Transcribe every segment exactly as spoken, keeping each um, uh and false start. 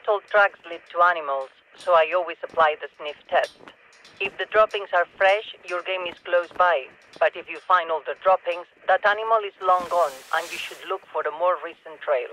all tracks lead to animals, so I always apply the sniff test. If the droppings are fresh, your game is close by. But if you find older droppings, that animal is long gone, and you should look for a more recent trail.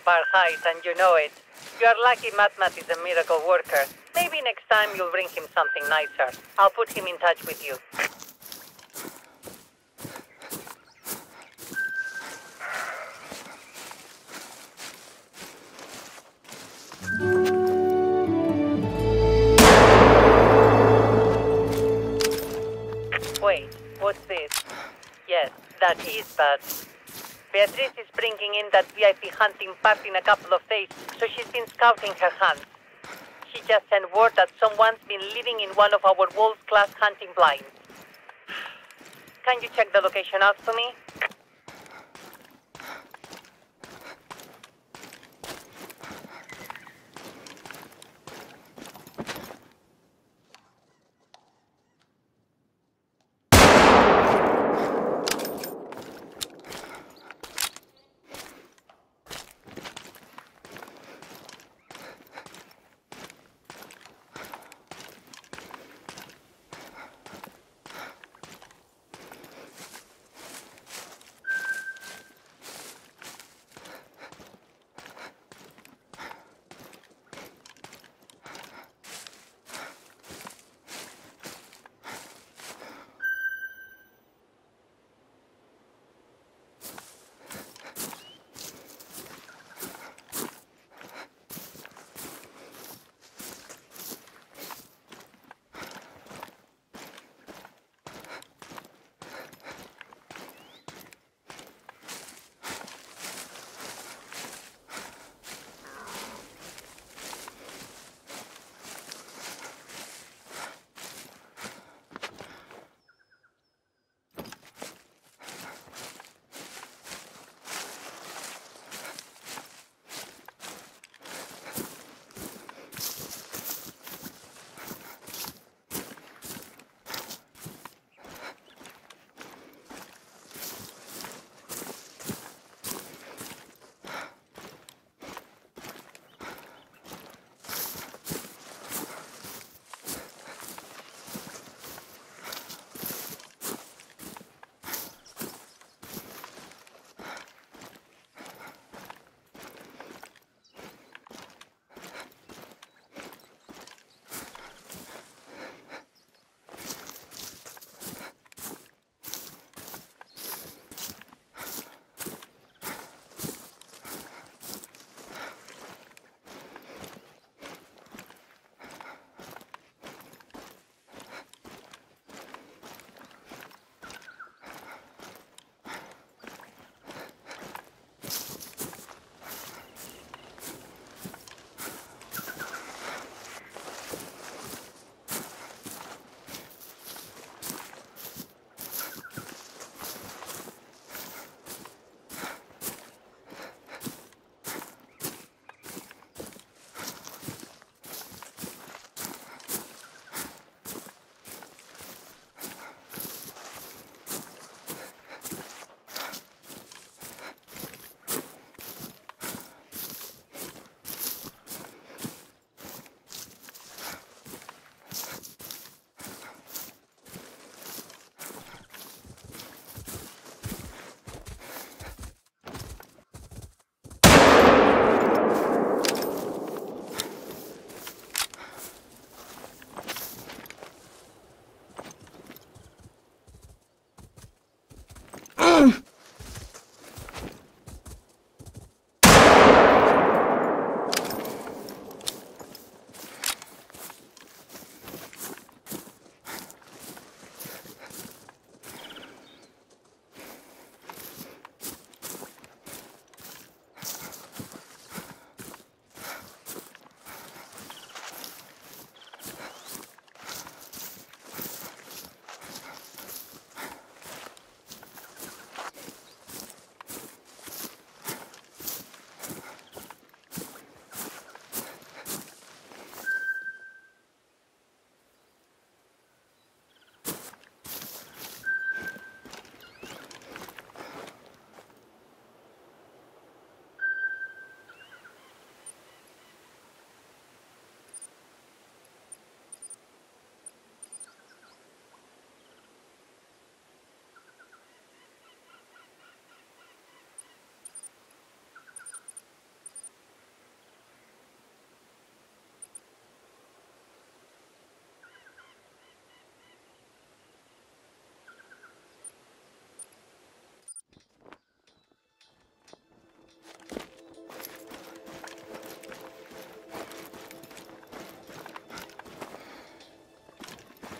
our height, and you know it. You're lucky Matmat is a miracle worker. Maybe next time you'll bring him something nicer. I'll put him in touch with you. Wait, what's this? Yes, that is bad. Beatrice is bringing in that V I P hunting party in a couple of days, so she's been scouting her hunts. She just sent word that someone's been living in one of our world-class hunting blinds. Can you check the location out for me?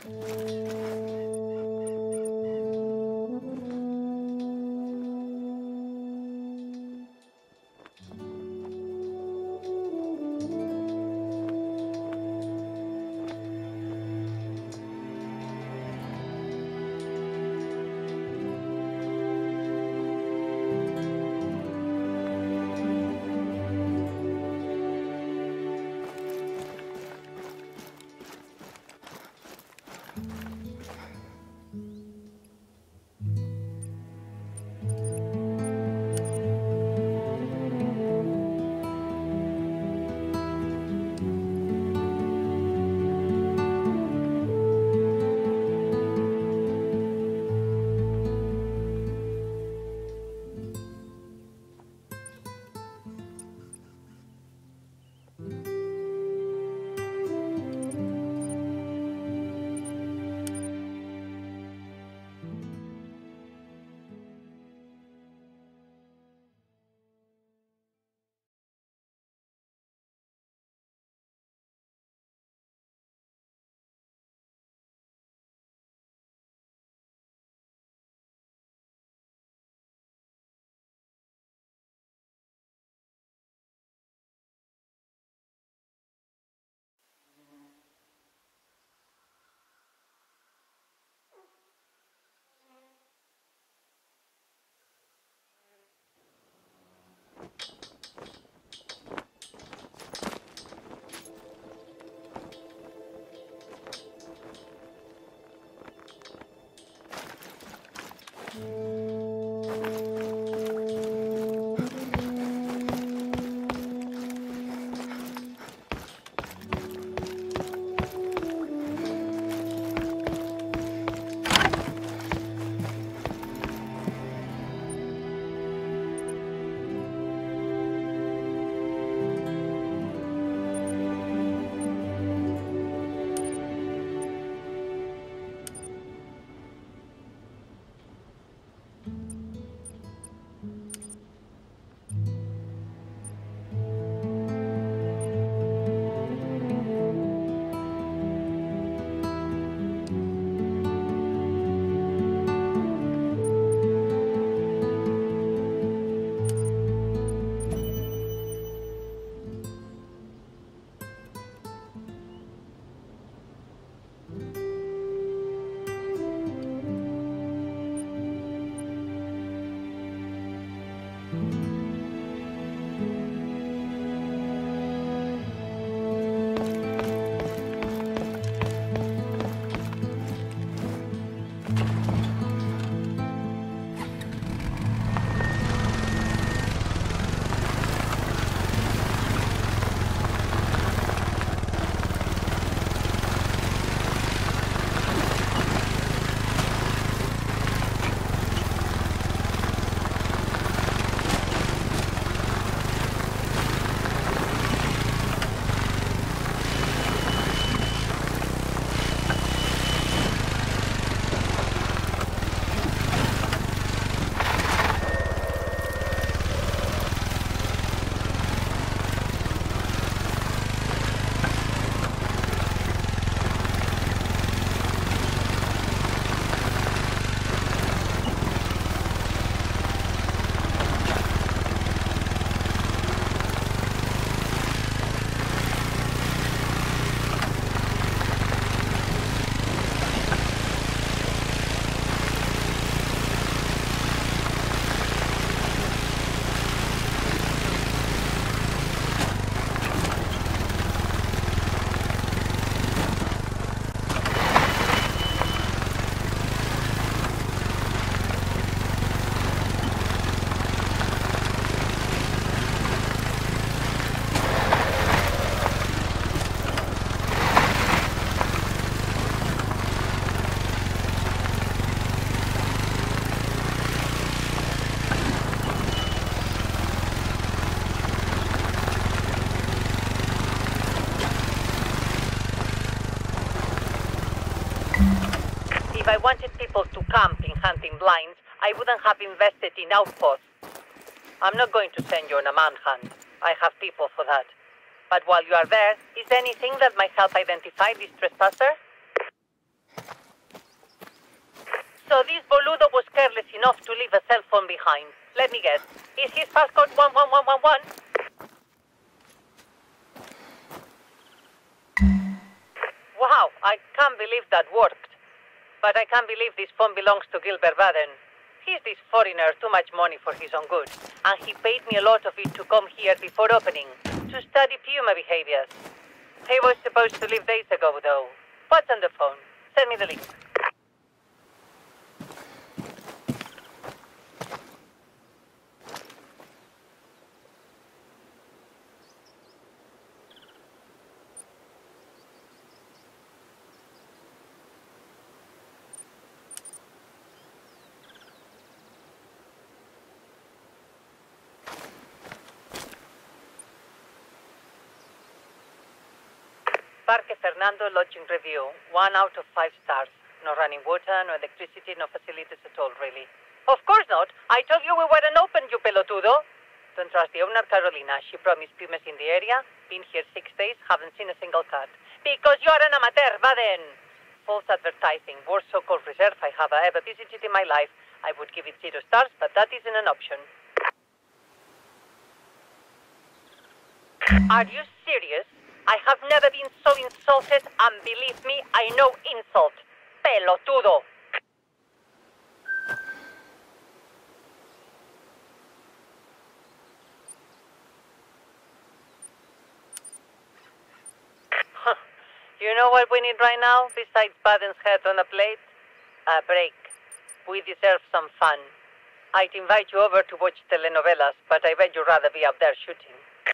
If I wanted people to camp in hunting blinds, I wouldn't have invested in outposts. I'm not going to send you on a manhunt. I have people for that. But while you are there, is there anything that might help identify this trespasser? So this boludo was careless enough to leave a cell phone behind. Let me guess. Is his passcode one one one one one? Wow, I can't believe that worked. But I can't believe this phone belongs to Gilbert Baden. He's this foreigner, too much money for his own good. And he paid me a lot of it to come here before opening, to study puma behaviors. He was supposed to leave days ago, though. What's on the phone? Send me the link. Parque Farnando lodging review. One out of five stars. No running water, no electricity, no facilities at all, really. Of course not. I told you we weren't open, you pelotudo. Don't trust the owner, Carolina. She promised pumas in the area. Been here six days, haven't seen a single cat. Because you're an amateur, Baden. False advertising. Worst so-called reserve I have ever visited in my life. I would give it zero stars, but that isn't an option. Are you serious? I have never been so insulted, and believe me, I know insult. Pelotudo. You know what we need right now, besides Baden's head on a plate? A break. We deserve some fun. I'd invite you over to watch telenovelas, but I bet you'd rather be up there shooting.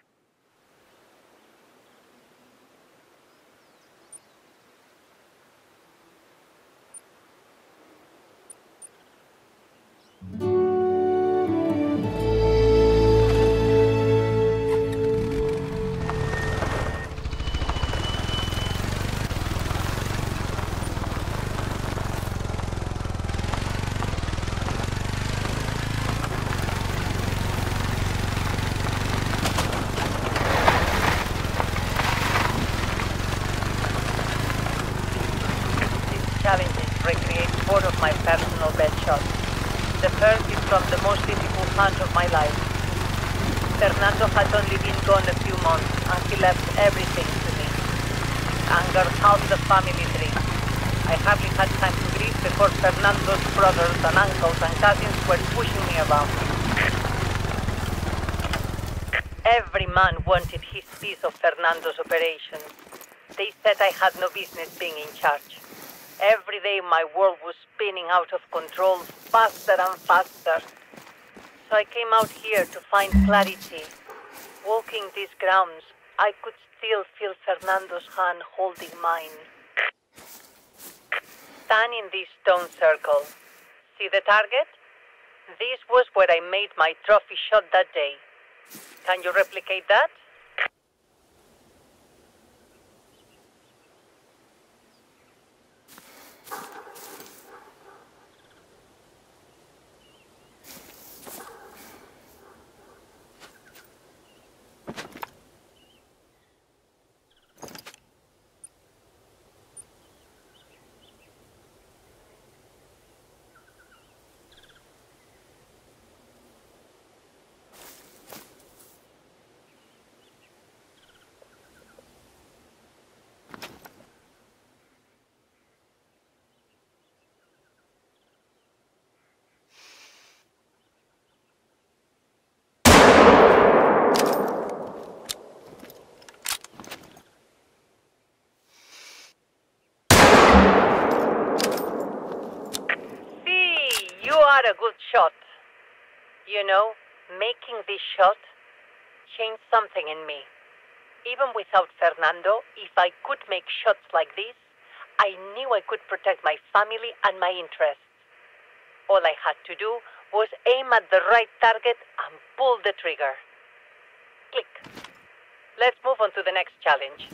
Challenges recreate four of my personal best shots. The first is from the most difficult hunt of my life. Fernando had only been gone a few months, and he left everything to me. Anger half the family tree. I hardly had time to grieve before Fernando's brothers and uncles and cousins were pushing me around. Every man wanted his piece of Fernando's operation. They said I had no business being in charge. Every day my world was spinning out of control, faster and faster. So I came out here to find clarity. Walking these grounds, I could still feel Fernando's hand holding mine. Stand in this stone circle. See the target? This was where I made my trophy shot that day. Can you replicate that? A good shot. You know, making this shot changed something in me. Even without Fernando, if I could make shots like this, I knew I could protect my family and my interests. All I had to do was aim at the right target and pull the trigger. Click. Let's move on to the next challenge.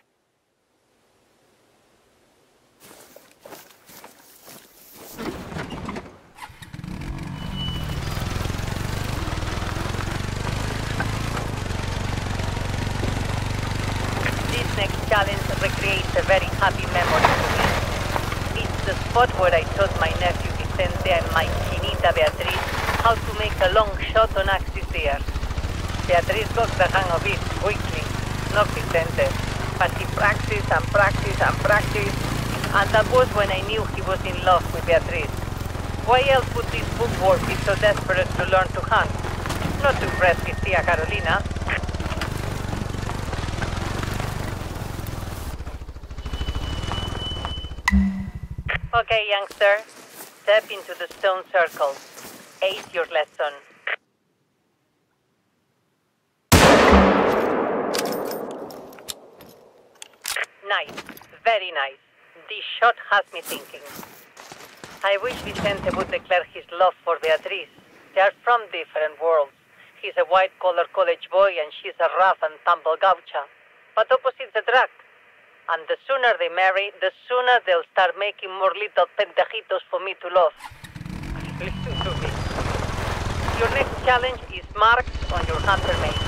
Next challenge recreates a very happy memory for me. It's the spot where I taught my nephew the Vicente and my chinita Beatriz how to make a long shot on axis there. Beatriz got the hang of it quickly, not Vicente. But he practiced and practiced and practiced, and that was when I knew he was in love with Beatriz. Why else would this bookworm be so desperate to learn to hunt? Not to impress his tia Carolina. Okay, youngster. Step into the stone circle. Ace your lesson. Nice. Very nice. This shot has me thinking. I wish Vicente would declare his love for Beatriz. They are from different worlds. He's a white-collar college boy and she's a rough and tumble gaucha. But opposites attract. And the sooner they marry, the sooner they'll start making more little pendejitos for me to love. Listen to me. Your next challenge is marked on your hunter mate.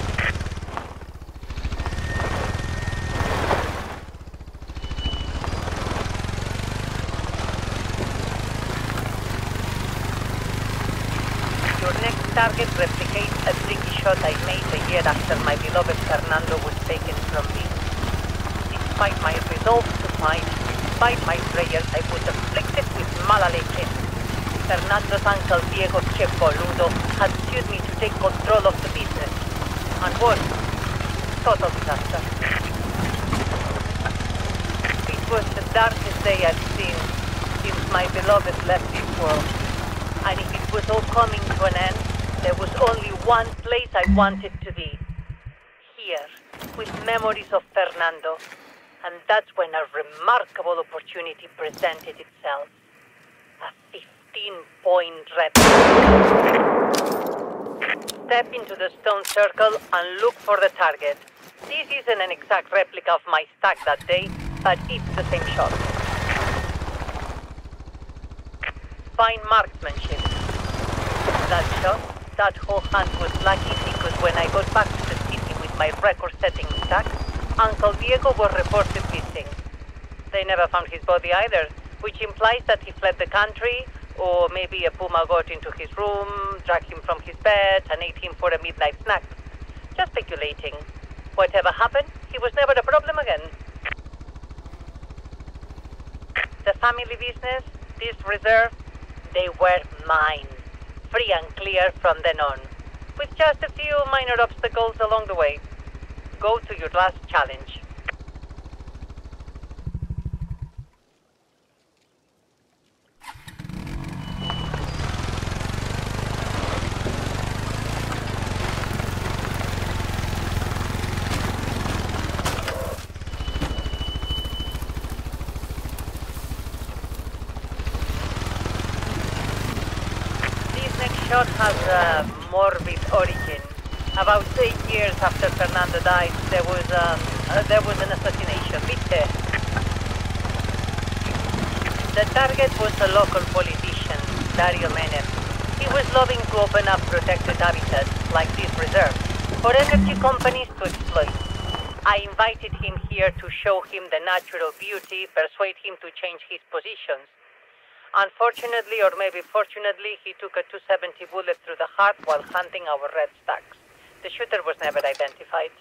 Your next target replicates a tricky shot I made a year after my beloved Fernando was taken from me. Despite my resolve to fight, despite my prayers, I was afflicted with mala leche. Fernando's uncle Diego Che Boludo had sued me to take control of the business. And what? Total disaster. It was the darkest day I'd seen since my beloved left this world. And if it was all coming to an end, there was only one place I wanted to be. Here, with memories of Fernando. And that's when a remarkable opportunity presented itself. A fifteen-point rep. Step into the stone circle and look for the target. This isn't an exact replica of my stack that day, but it's the same shot. Fine marksmanship. That shot, that whole hunt was lucky because when I got back to the city with my record-setting stack, Uncle Diego was reported missing. They never found his body either, which implies that he fled the country, or maybe a puma got into his room, dragged him from his bed, and ate him for a midnight snack. Just speculating. Whatever happened, he was never a problem again. The family business, this reserve, they were mine. Free and clear from then on, with just a few minor obstacles along the way. Go to your last challenge. This next shot has a morbid origin. About eight years after Fernando died, there was um, uh, there was an assassination. Viste? The target was a local politician, Dario Menem. He was lobbying to open up protected habitats like this reserve for energy companies to exploit. I invited him here to show him the natural beauty, persuade him to change his positions. Unfortunately, or maybe fortunately, he took a two seventy bullet through the heart while hunting our red stacks. The shooter was never identified.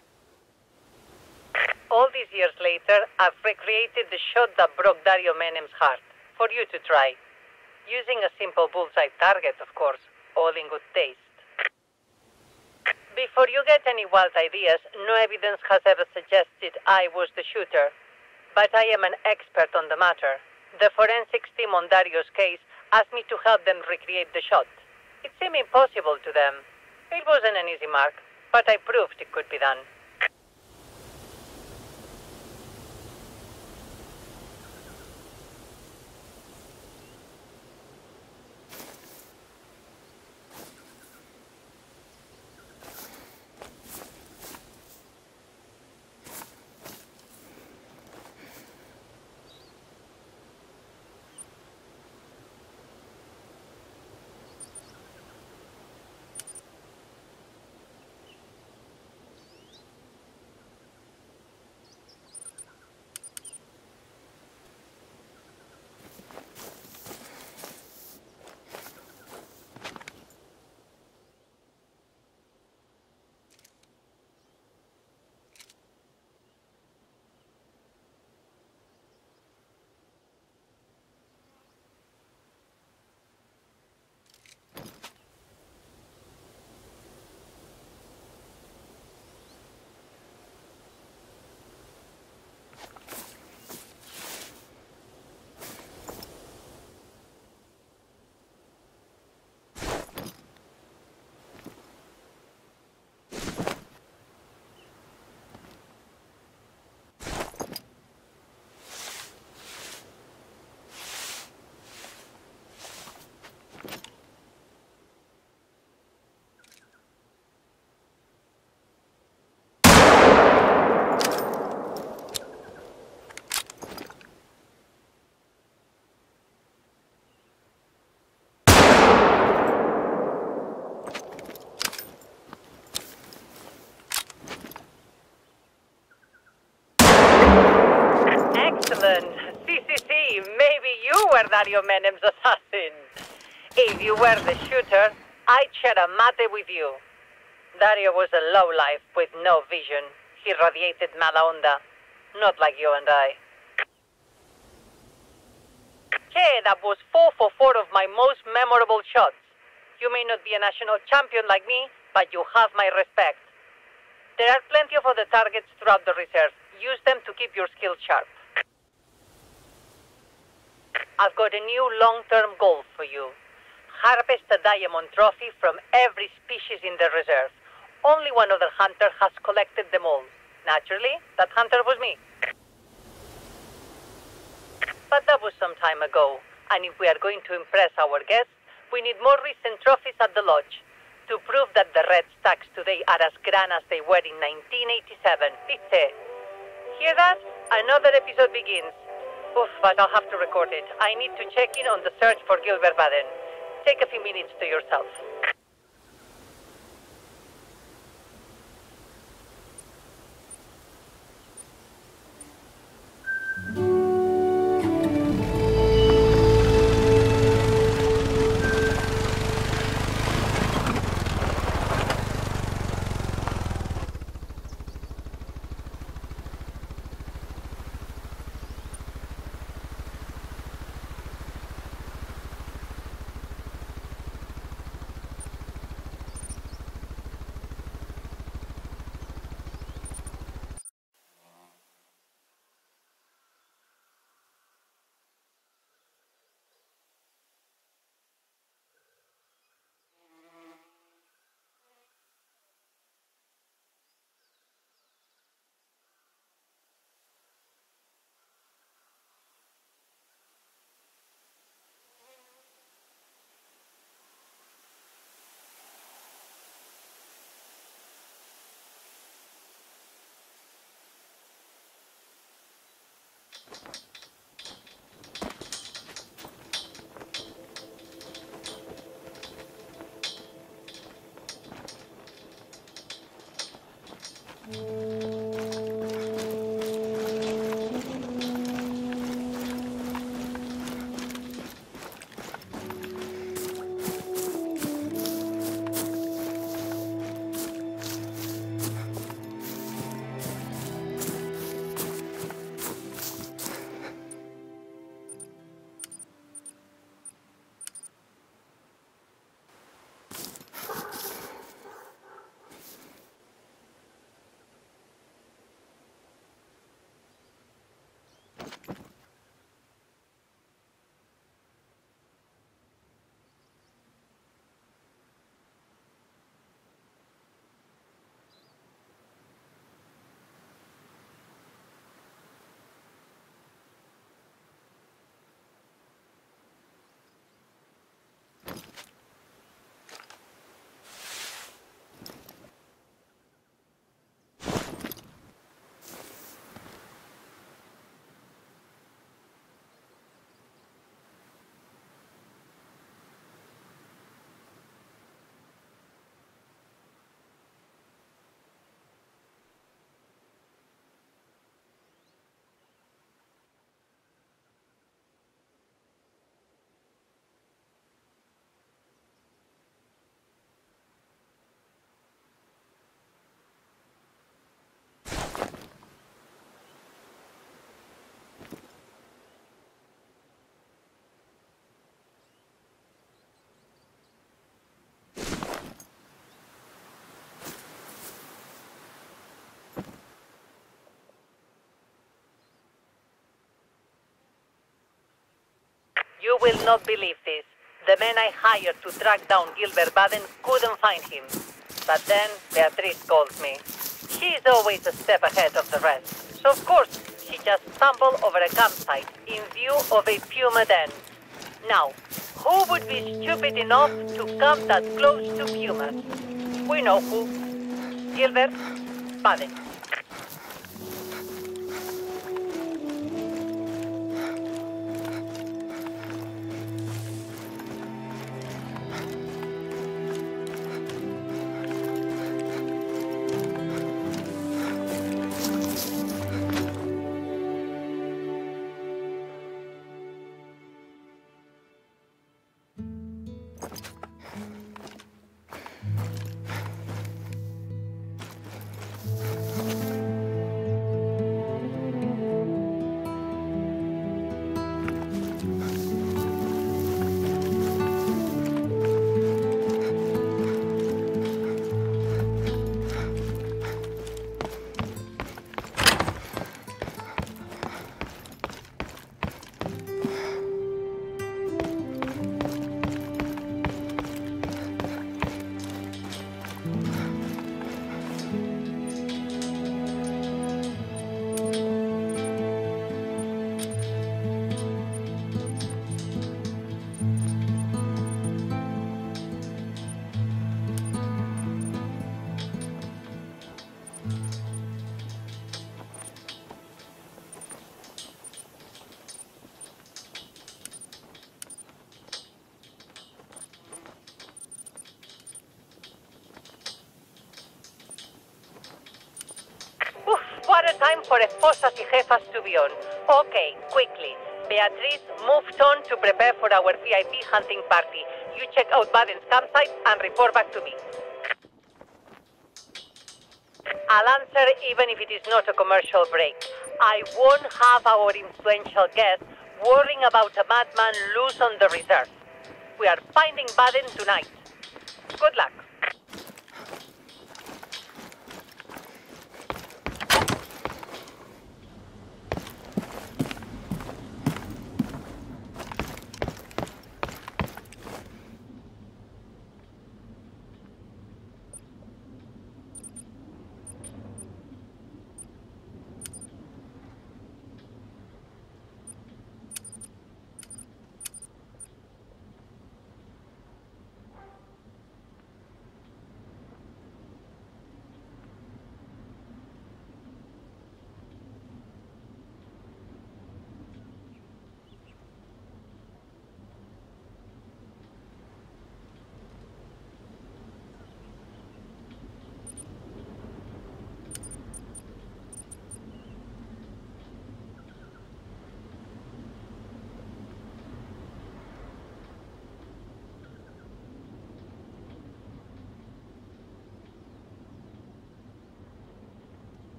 All these years later, I've recreated the shot that broke Dario Menem's heart, for you to try. Using a simple bullseye target, of course, all in good taste. Before you get any wild ideas, no evidence has ever suggested I was the shooter. But I am an expert on the matter. The forensics team on Dario's case asked me to help them recreate the shot. It seemed impossible to them. It wasn't an easy mark, but I proved it could be done. Excellent. See, see, see. Maybe you were Dario Menem's assassin. If you were the shooter, I'd share a mate with you. Dario was a lowlife with no vision. He radiated mala onda. Not like you and I. Che, that was four for four of my most memorable shots. You may not be a national champion like me, but you have my respect. There are plenty of other targets throughout the reserve. Use them to keep your skills sharp. I've got a new long-term goal for you. Harvest a diamond trophy from every species in the reserve. Only one other hunter has collected them all. Naturally, that hunter was me. But that was some time ago, and if we are going to impress our guests, we need more recent trophies at the lodge to prove that the red stacks today are as grand as they were in nineteen eighty-seven. Pizze. Hear that? Another episode begins. Oof, but I'll have to record it. I need to check in on the search for Gilbert Baden. Take a few minutes to yourself. You will not believe this. The men I hired to track down Gilbert Baden couldn't find him. But then Beatrice called me. She's always a step ahead of the rest. So of course, she just stumbled over a campsite in view of a puma den. Now, who would be stupid enough to come that close to pumas? We know who. Gilbert Baden. for esposas y jefas to be on. Okay, quickly. Beatriz moved on to prepare for our V I P hunting party. You check out Baden's campsite and report back to me. I'll answer even if it is not a commercial break. I won't have our influential guest worrying about a madman loose on the reserve. We are finding Baden tonight. Good luck.